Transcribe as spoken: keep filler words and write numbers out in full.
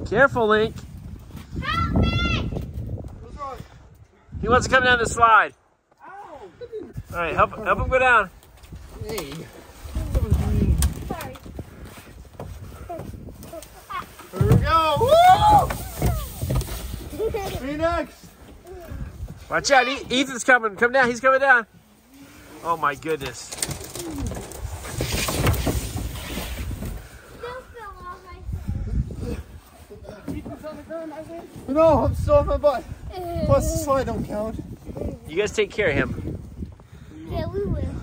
Careful, Link. Help me! He wants to come down the slide. Ow. All right, help, help him go down. Hey. Sorry. Here we go. Woo! Me next. Watch out, E- Ethan's coming. Come down, he's coming down. Oh my goodness. Still fell off my Ethan's on the ground, I win. No, I'm still on my butt. Plus the slide don't count. You guys take care of him. Yeah, we will.